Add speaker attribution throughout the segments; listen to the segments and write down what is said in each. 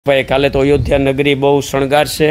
Speaker 1: ભાઈ કાલે તો અયોધ્યા નગરી બહુ શણગારશે,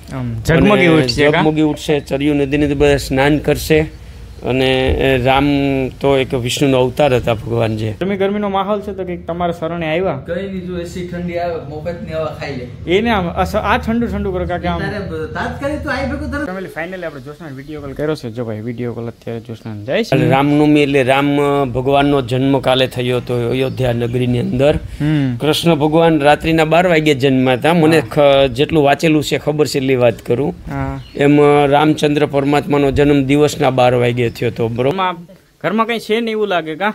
Speaker 1: ઝગમગી ઉઠશે, ચરિયું નદીની બધા સ્નાન કરશે અને રામ તો એક વિષ્ણુનો અવતાર હતા ભગવાન. જે
Speaker 2: ગરમીનો માહોલ છે તો કંઈક તમારા શરણે આવ્યા
Speaker 3: કઈ બીજું એસી ઠંડી આવે મફતની હવા ખાઈ લે
Speaker 2: એને આ ઠંડુ કરો કાકા
Speaker 3: તાત્કાલિક તો આવી ભેગું તરત
Speaker 2: ફેમિલી ફાઇનલી આપણે જોશના વિડીયો કોલ કર્યો છે. જો ભાઈ વિડીયો કોલ અત્યારે જોશના જાય છે.
Speaker 1: રામનવમી એટલે રામ ભગવાનનો જન્મ કાલે થયો હતો અયોધ્યા નગરીની અંદર. કૃષ્ણ ભગવાન રાત્રિના 12 વાગ્યે જન્મ્યા હતા. મને જેટલું વાંચેલું છે ખબર છે એટલી વાત કરું. એમ રામચંદ્ર પરમાત્માનો જન્મ દિવસના 12 વાગ્યે થયો હતો. બરોબર,
Speaker 2: ઘરમાં કઈ છે ને એવું લાગે કા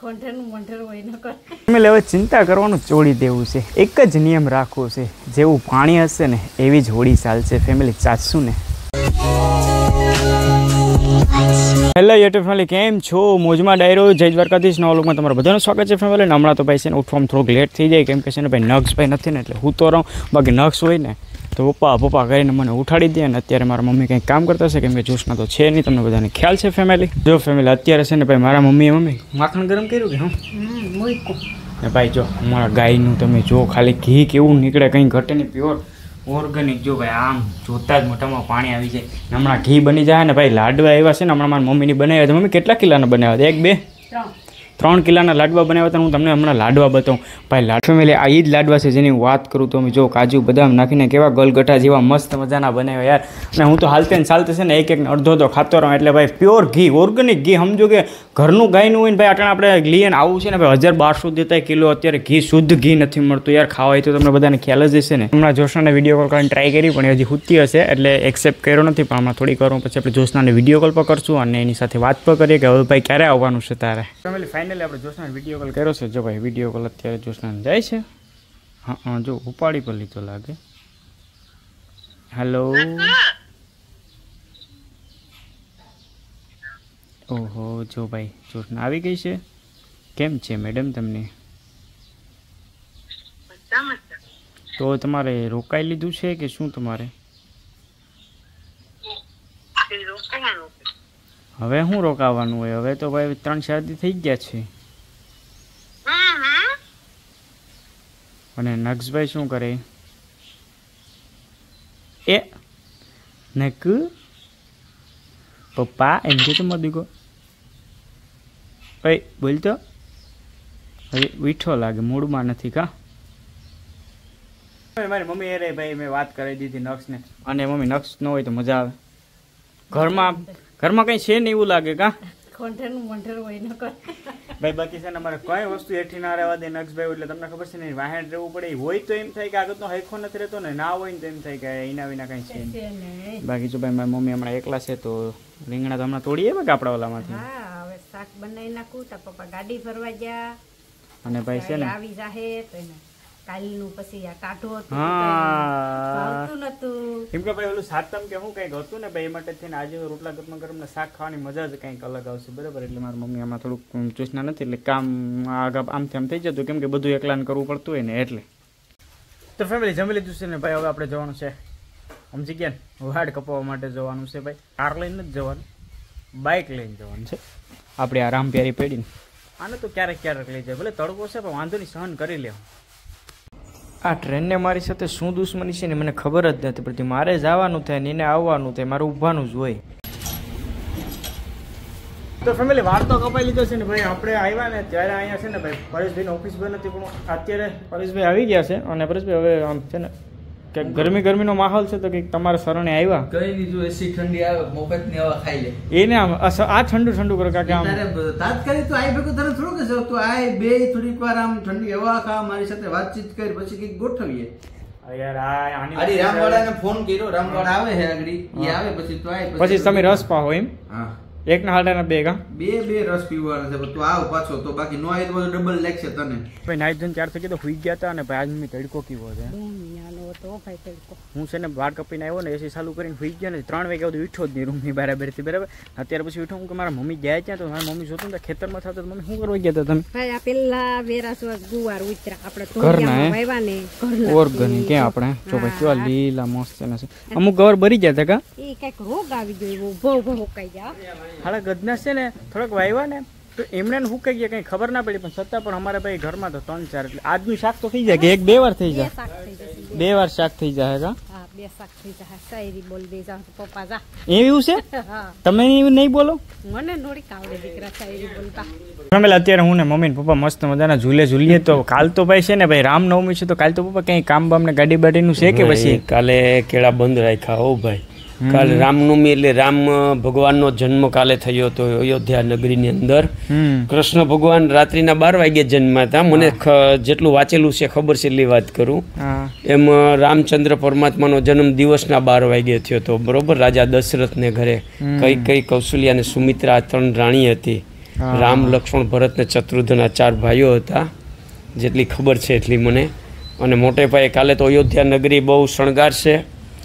Speaker 2: હવે ચિંતા કરવાનું છોડી દેવું છે. એક જ નિયમ રાખવો છે, જેવું પાણી હશે ને એવી જ હોળી ચાલશે. ફેમિલી ચાચશું ને. હેલો યુટ્યુબ ફેમિલી, કેમ છો? મોજમાં ડાયરો જય દ્વારકાધીશ નવા લોકમાં તમારું બધાનું સ્વાગત છે. ફેમિલી હમણાં તો ભાઈ છે ને ઉઠવામાં થોડુંક લેટ થઈ જાય, કેમ કે છે ને ભાઈ નક્ષ ભાઈ નથી ને એટલે હું તો રહું. બાકી નક્ષ હોય ને તો પપ્પા કરીને મને ઉઠાડી દે. અને અત્યારે મારા મમ્મી કંઈક કામ કરતા હશે, કેમ કે જોશના તો છે નહીં, તમને બધાને ખ્યાલ છે. ફેમિલી જો ફેમિલી અત્યારે છે ને ભાઈ મારા મમ્મી માખણ ગરમ કર્યું કે ને ભાઈ જો અમારા ગાયનું તમે જો ખાલી ઘી કેવું નીકળે, કંઈ ઘટે નહીં, પ્યોર ઓર્ગેનિક. જો ભાઈ આમ જોતા જ મોઢામાં પાણી આવી જાય. હમણાં ઘી બની જાય ને ભાઈ લાડવા એવા છે ને હમણાં મારી મમ્મીની બનાવ્યા હતા. મમ્મી કેટલા કિલોના બનાવ્યા હતા? 3 કિલોના લાડવા બનાવ્યા હતા. હું તમને હમણાં લાડવા બતાવું. ભાઈ ફેમિલી આ એ જ લાડવા છે જેની વાત કરું તો જો કાજુ બદામ નાખીને કેવા ગલગઠા જેવા મસ્ત મજાના બનાવ્યા યાર. અને હું તો હાલતે ને ચાલતે છે ને એક અડધો ખાતો રહું. એટલે ભાઈ પ્યોર ઘી, ઓર્ગેનિક ઘી. સમજો કે ઘરનું ગાયનું હોય ને ભાઈ આટલા આપણે લઈએ ને આવું છે ને ભાઈ 1200 દેતા કિલો. અત્યારે ઘી શુદ્ધ ઘી નથી મળતું યાર. ખાવા તો તમને બધાને ખ્યાલ જ હશે ને. હમણાં જોશનાને વિડીયો કોલ કરીને ટ્રાય કરી પણ હજી હુતી હશે એટલે એક્સેપ્ટ કર્યો નથી. પણ હમણાં થોડી કરું પછી આપણે જોશનાને વિડીયો કોલ પર કરશું અને એની સાથે વાત પણ કરીએ કે હવે ભાઈ ક્યારે આવવાનું છે તારે. ફેમિલી ફાઇનલી આપણે જોશનાને વિડીયો કોલ કર્યો છે. જો ભાઈ વિડીયો કોલ અત્યારે જોશનાને જાય છે. હા જો ઉપાડી પર લીધો લાગે. હેલો, ઓહો જો ભાઈ જોશના આવી ગઈ છે. કેમ છે મેડમ તમને? તો તમારે રોકાઈ લીધું છે કે શું? તમારે હવે શું રોકાવાનું હોય? હવે તો ભાઈ 3-4 દી થઈ ગયા છે. અને નક્ષભાઈ શું કરે? એ નક પપ્પા એમ કે તો મદીકો ભાઈ બોલતો હવે વીઠો લાગે, મૂડમાં નથી કા? મારી મમ્મી એ રે ભાઈ મેં વાત કરી દીધી નક્ષને. અને મમ્મી નક્ષ ન હોય તો મજા આવે. ઘરમાં કંઈ છે ને એવું લાગે કા? ભાઈ બાકી છે ને અમારે કઈ વસ્તુ હેઠી ના રહેવા દે નક્ષભાઈ. એટલે તમને ખબર છે ને વાહેણ રહેવું પડે. હોય તો એમ થાય કે આગળનો હૈખો નથી રહેતો ને, ના હોય ને તો એમ થાય કે એના વિના કઈ છે નહીં. બાકી જો ભાઈ મારી મમ્મી હમણાં એકલા છે તો રીંગણા તો હમણાં તોડીએ કે આપણા ઓલામાંથી.
Speaker 4: શાક બનાવી નાખું તો પપ્પા ગાડી ફરવા ગયા
Speaker 2: અને ભાઈ છે ને
Speaker 4: આવી જાહે તો કાલનું પછી આ કાઢો
Speaker 2: હા કેમ કે ભાઈ ઓલું સાતમ કે હું કંઈક હતું ને ભાઈ એ માટે થઈને આજે રોટલા ગરમ શાક ખાવાની મજા જ કંઈક અલગ આવશે. બરાબર, એટલે મારી મમ્મી આમાં થોડુંક ચૂસના નથી એટલે કામ આમથી આમ થઈ જતું, કેમ કે બધું એકલાને કરવું પડતું હોય ને એટલે. તો ફેમિલી જમી લીધું છે ને ભાઈ હવે આપણે જવાનું છે સમજી ગયા ને વાડ કપાવવા માટે જવાનું છે. ભાઈ કાર લઈને જ જવાનું, બાઇક લઈને જવાનું છે આપણે આ રામ પ્યારી પેઢીને. આને તો ક્યારેક લઈ જાય, ભલે તડકો છે પણ વાંધો નહીં, સહન કરી લેવું. આ ટ્રેનને મારી સાથે શું દુશ્મની છે ને મને ખબર જ નથી પડતી. મારે જવાનું થાય ને એને આવવાનું થાય, મારે ઊભવાનું જ હોય. તો ફેમિલી વાર તો કપાઈ લીધો છે ને ભાઈ. આપણે આવ્યા ને ત્યારે અહીંયા છે ને ભાઈ પરેશભાઈની ઓફિસ બંધ હતી, પણ અત્યારે પરેશભાઈ આવી ગયા છે. અને પરેશભાઈ હવે આમ છે ને કે ગરમીનો માહોલ છે તો કંઈક તમારા શરણે આવ્યા.
Speaker 3: કઈ બીજું એસી ઠંડી આવે મફતની હવા ખાઈ લે
Speaker 2: એને આમ આ ઠંડુ કરો કાકા. આમ
Speaker 3: તાત્કાલિક તો આવી ભેગું તરત થોડું કે તું આ બે થોડીક વાર આમ ઠંડી હવા ખા, મારી સાથે વાતચીત કરી, પછી કંઈક ગોઠવીએ.
Speaker 2: યાર
Speaker 3: આની રામવાળાને ફોન કર્યો, રામવાળા આવે છે આગળ, એ આવે પછી તો આય
Speaker 2: પછી તમે રસ પાવો એમ. હા, એક ના હાલના બે કા
Speaker 3: બે રસ પીવાના છે. તું આવ પાછો તો બાકી નો આવી તો ડબલ લાગશે તને.
Speaker 2: ભાઈ નાઈ ધોઈને 4 થઈ ગયા તો હુઈ ગયા હતા. અને ભાઈ આજ તડકો કેવો છે. હું છે ને વાળ કપીને આવ્યો ને એસી ચાલુ કરીને હુઈ ગયો ને 3 વાગ્યા સુધી ઉઠ્યો જ નહીં રૂમની બરાબરથી. બરાબર, અત્યારે પછી ઉઠો હું કે મારા મમ્મી ગયા ત્યાં તો મારી મમ્મી જોતું ને ખેતરમાં થતો. મમ્મી શું કરવા ગયા હતા તમે?
Speaker 4: ભાઈ આ પેલા વેરાસવા ગુવાર ઉતરા આપણે તોડિયામાં વાવ્યા ને ઘરના
Speaker 2: ઓર્ગેનિક કે આપણે જો ભાઈ કેવા લીલા મસ્ત છે. અમુક ગવર ભરી ગયા હતા કા?
Speaker 4: એ કઈક રોગ આવી ગયો, ઉભો હોકાઈ ગયા.
Speaker 2: હાડા ગદના છે ને થોડાક વાવ્યા ને તો એમણે શું કહી ગયા કંઈ ખબર ના પડી, પણ છતાં પણ અમારે ભાઈ ઘરમાં તો 3-4 એટલે આજનું શાક તો થઈ જાય કે 1-2 વાર થઈ જાય, 2 વાર શાક થઈ જાય કા?
Speaker 4: બે શાક થઈ જાય. શાયરી બોલ દે જા પપ્પા જા.
Speaker 2: એવું છે? તમે એવું નહીં બોલો?
Speaker 4: મને થોડીક આવડે દીકરા શાયરી બોલતા.
Speaker 2: ફેમિલી અત્યારે હું ને મમ્મી ને પપ્પા મસ્ત મજાના ઝૂલીએ તો કાલ તો ભાઈ છે ને ભાઈ રામનવમી છે, તો કાલ તો પપ્પા કઈ કામ બામ ને ગાડી બાડીનું છે કે પછી?
Speaker 1: કાલે કેળા બંધ રાખ્યા હો ભાઈ. કાલે રામનવમી એટલે રામ ભગવાનનો જન્મ કાલે થયો હતો અયોધ્યા નગરીની અંદર. કૃષ્ણ ભગવાન રાત્રિના 12 વાગ્યે જન્મ્યા હતા. મને જેટલું વાંચેલું છે ખબર છે એટલી વાત કરું. એમ રામચંદ્ર પરમાત્માનો જન્મ દિવસના 12 વાગ્યે થયો હતો, બરોબર. રાજા દશરથને ઘરે કઈ કૌશલ્યા અને સુમિત્રા 3 રાણી હતી. રામ, લક્ષ્મણ, ભરત ને શત્રુઘ્ન 4 ભાઈઓ હતા, જેટલી ખબર છે એટલી મને. અને મોટે પાયે કાલે તો અયોધ્યા નગરી બહુ શણગાર છે,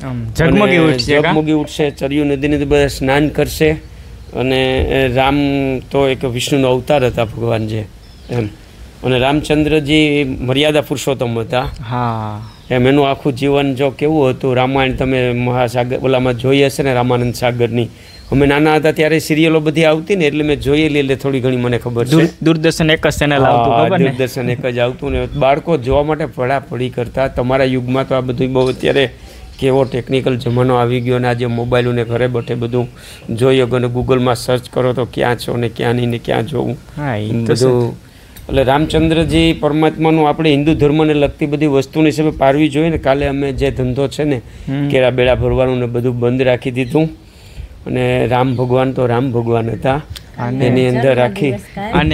Speaker 1: ઝગમગી ઉઠશે. ચરયુ નદીને બધા સ્નાન કરશે. અને રામ તો એક વિષ્ણુનો અવતાર હતા ભગવાન જે, એમ. અને રામચંદ્રજી મર્યાદા પુરુષોત્તમ હતા. એમ એનું આખું જીવન જો કેવું હતું, રામાયણ તમે મહાસાગર ઓલામાં જોઈ હશે ને, રામાનંદ સાગરની. અમે નાના હતા ત્યારે સિરિયલો બધી આવતી ને, એટલે મેં જોયેલી, એટલે થોડી ઘણી મને ખબર છે.
Speaker 2: દૂરદર્શન એક જ ચેનલ આવતું,
Speaker 1: દૂરદર્શન એક જ આવતું ને બાળકો જોવા માટે પડાપડી કરતા. તમારા યુગમાં તો આ બધું બહુ અત્યારે કેવો ટેકનિકલ જમાનો આવી ગયો, ને આજે મોબાઈલોને ઘરે બેઠે બધું જોઈ શકો ને ગૂગલમાં સર્ચ કરો તો ક્યાં છો ને ક્યાં નહીં ને ક્યાં જોવું બધું. એટલે રામચંદ્રજી પરમાત્માનું આપણે હિન્દુ ધર્મને લગતી બધી વસ્તુની હિસાબે પારવી જોઈએ ને. કાલે અમે જે ધંધો છે ને કેળા બેડા ભરવાનું ને બધું બંધ રાખી દીધું. અને રામ ભગવાન તો રામ ભગવાન હતા, એની અંદર રાખી.
Speaker 2: અને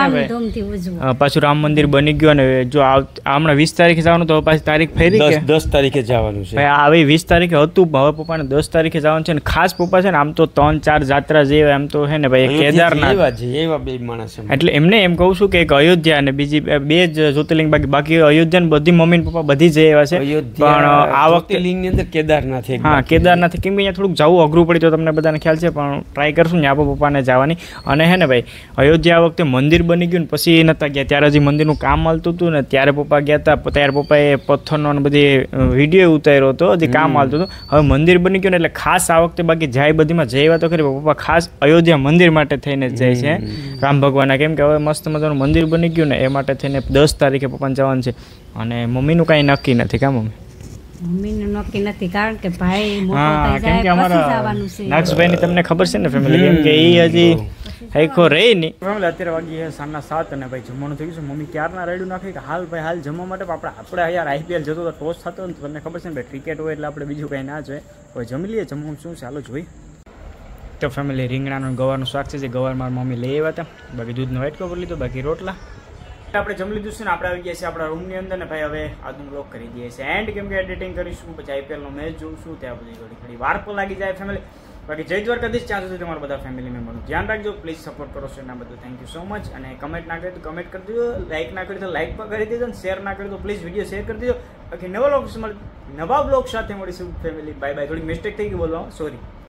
Speaker 2: પાછું રામ મંદિર બની ગયું. અને જો હમણાં 20 તારીખે જવાનું તો પાછી તારીખ ફેરી
Speaker 1: 10 તારીખે જવાનું છે.
Speaker 2: આવી 20 તારીખે હતું, હવે પપ્પાને 10 તારીખે જવાનું છે. ને ખાસ પપ્પા છે ને આમ તો 3-4 જાત્રા જેવા એમ તો છે ને ભાઈ, કેદારનાથ
Speaker 1: એવા બે માણસ.
Speaker 2: એટલે એમને એમ કહું છું કે એક અયોધ્યા અને બીજી 2 જ જ્યોતિર્લિંગ બાકી અયોધ્યા ને બધી મમ્મી પપ્પા બધી જઈ એવા છે. પણ આ વખતે
Speaker 1: લિંગની અંદર કેદારનાથ.
Speaker 2: હા, કેદારનાથ. કેમ કે અહીંયા થોડુંક જવું અઘરું પડી, તો તમને બધાને ખ્યાલ છે, પણ ટ્રાય કરશું ને આપણા પપ્પાને જવાની. અને હે ને ભાઈ, અયોધ્યા આ વખતે મંદિર બની ગયું ને પછી નતા ગયા, ત્યારે હજી મંદિરનું કામ હાલતું હતું ને, ત્યારે પપ્પા ગયા હતા. ત્યારે પપ્પાએ પથ્થરનો બધી વિડીયો ઉતાર્યો હતો, હજી કામ હાલતું હતું. હવે મંદિર બની ગયું ને એટલે ખાસ આ વખતે, બાકી જાય બધીમાં જઈ તો ખરી, પપ્પા ખાસ અયોધ્યા મંદિર માટે થઈને જ જાય છે રામ ભગવાનના. કેમ કે હવે મસ્ત મજાનું મંદિર બની ગયું ને, એ માટે થઈને 10 તારીખે પપ્પાને જવાનું છે. અને મમ્મીનું કાંઈ નક્કી નથી. કા મમ્મીનું
Speaker 4: નક્કી નથી, કારણ કે ભાઈ મોટો થઈ જાય પછી જવાનું છે.
Speaker 2: નાક્ષભાઈની તમને ખબર છે ને ફેમિલી, કેમ કે એ હજી હૈકો રહી નહીં. ફેમિલી અત્યારે વાગી છે 7:30 અને ભાઈ જમવાનું થઈ ગયું છે. મમ્મી ક્યારના રેડું નાખી કે હાલ ભાઈ હાલ જમવા માટે. આપણે યાર IPL જતો તો ટોસ થતો ને, તમને ખબર છે ને ભાઈ, ક્રિકેટ હોય એટલે આપણે બીજું કંઈ ના જોઈએ. હવે જમી લઈએ. જમવાનું શું છે હાલો જોઈ. તો ફેમિલી રીંગણાનું ગવારનું શાક છે, જે ગવાર મારી મમ્મી લઈ આવ્યા હતા. બાકી દૂધનો વાટકો કરી લીધો, બાકી રોટલા આપણે જમી લીધું છે ને. આપણે આવી ગયા છીએ આપણા રૂમની અંદર ને ભાઈ, હવે આજનું બ્લોગ કરી દઈએ છીએ એન્ડ. કેમ કે એડિટિંગ કરીશું, પછી IPL નો મેચ જોઉં ત્યાં બધી ઘડી વાર પણ લાગી જાય ફેમિલી. બાકી જય દ્વારકાધીશ. ત્યાં સુધી તમારા બધા ફેમિલી મેમ્બરનું ધ્યાન રાખજો, પ્લીઝ સપોર્ટ કરો છો એના બધું. Thank you so much. અને કમેન્ટ ના કરી તો કમેન્ટ કરી દેજો, લાઈક ના કરી તો લાઈક પણ કરી દેજો, અને શેર ના કરી તો પ્લીઝ વિડીયો શેર કરી દેજો. બાકી નવા બ્લોગ સાથે મળીશું ફેમિલી. Bye bye. થોડી મિસ્ટેક થઈ ગઈ બોલવા, સોરી.